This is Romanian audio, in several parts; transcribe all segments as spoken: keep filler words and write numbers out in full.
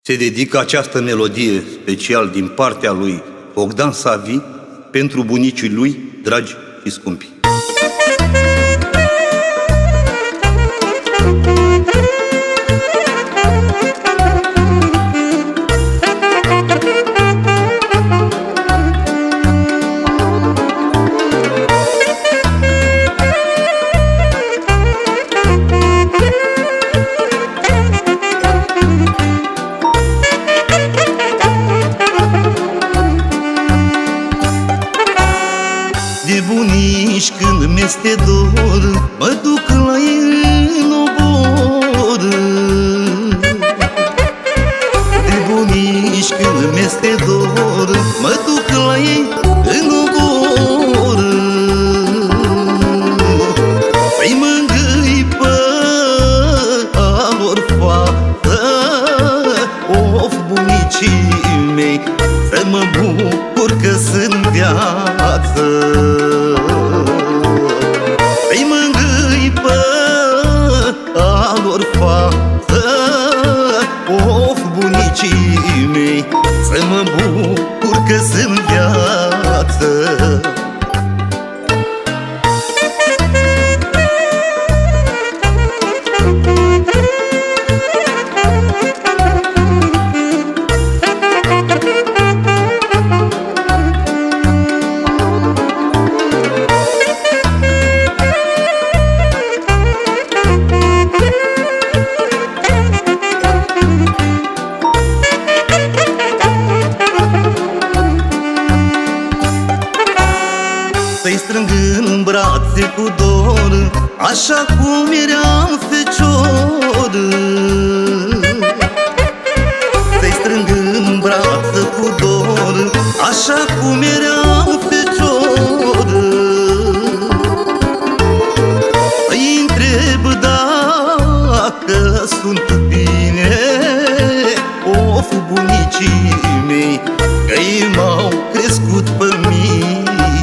Se dedică această melodie special din partea lui Bogdan Savi pentru bunicii lui, dragi și scumpi. De bunici când mi-este dor, mă duc la ei în obor. De bunici când mi-este dor, mă duc la ei în obor. Să-i mângâi pe a lor fată, of, bunicii mei, să mă bucur că sunt viață. Să-i mângâi pe a lor fată, of, bunicii mei, să mă bucur că sunt viață. Să-i strâng în brațe cu dor, așa cum eram fecior. Să-i strâng în brațe cu dor, așa cum eram fecior. Îi întreb dacă sunt bine, of, bunicii mei, că ei m-au crescut pe mine.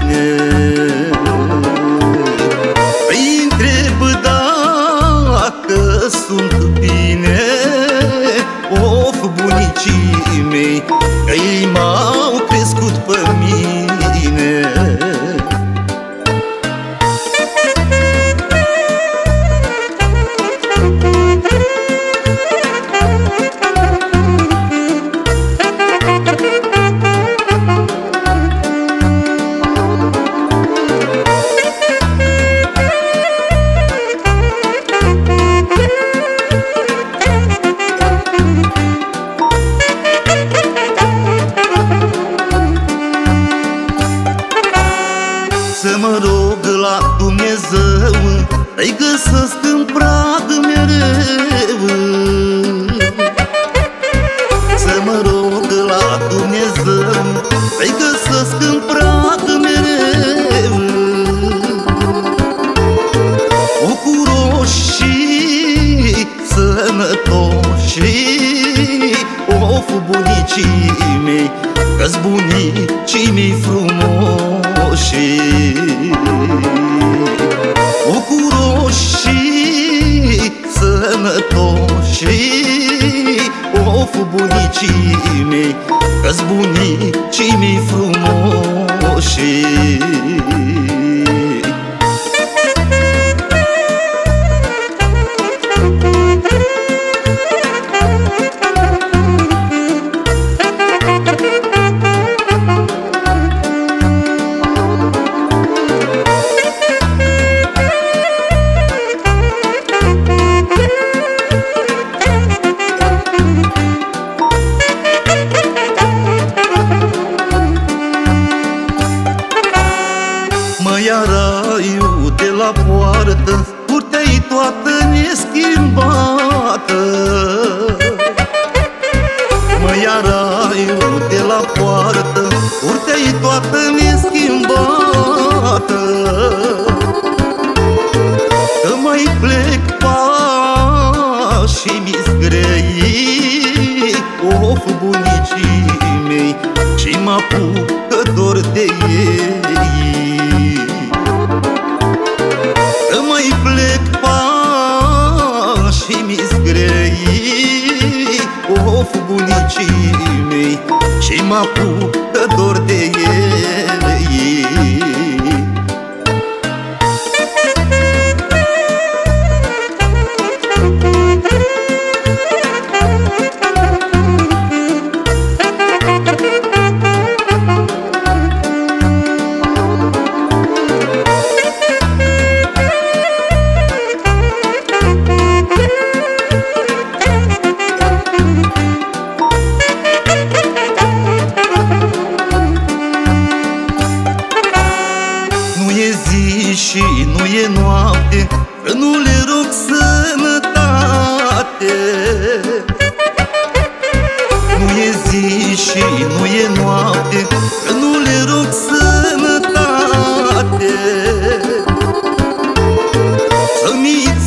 Îi întreb dacă sunt bine, of, bunicii mei, că ei m-au crescut pe mine. Să mă rog la Dumnezeu, să-i găsesc în prag mereu. Să mă rog la Dumnezeu, să-i găsesc în prag mereu. Bucuroși și sănătoși, of, bunicii mei, că-s bunicii mei frumoși. Bucuroși și sănătoși, of, bunicii mei, că-s bunicii mei frumoși. Mă ia raiul de la poartă, curtea-i toată neschimbată. Mă ia raiul de la poartă, curtea-i toată neschimbată. Că mai plec pașii-mi-s grei, of, bunicii mei, și mă apucă dor de ei. Că mai plec pașii mi-s grei, of, bunicii vecii mei și mă apucă dor de ele. Și nu e noapte, că nu le rog sănătate. Nu e zi și nu e noapte, că nu le rog sănătate. Să-mi